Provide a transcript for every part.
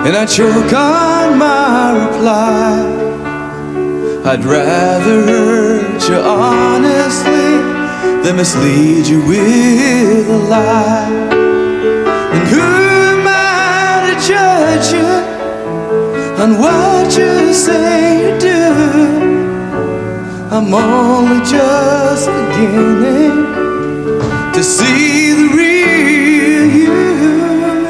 and I choke on my reply. I'd rather hurt you honestly than mislead you with a lie. And who am I to judge you on what you say you do? I'm only just beginning to see the real you.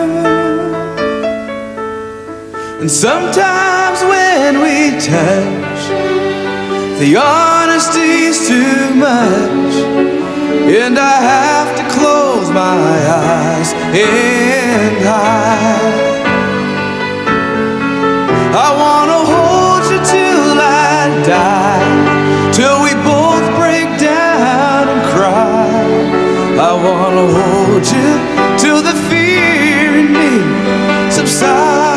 And sometimes when we touch, the honesty's too much, and I have to close my eyes and hide. I wanna hold you till I die, till we both break down and cry. I wanna hold you till the fear in me subsides.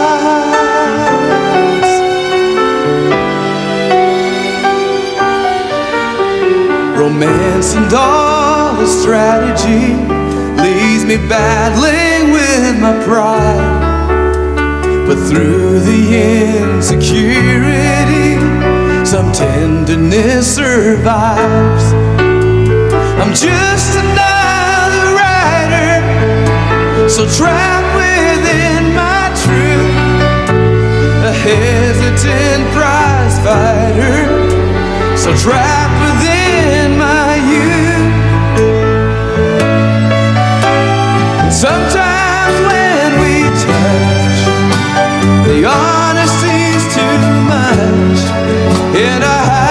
Romance and all the strategy leaves me battling with my pride. But through the insecurity, some tenderness survives. I'm just another writer, so trapped within my truth, a hesitant prize fighter, so trapped within my youth. Sometimes when we touch, the honesty's too much, and I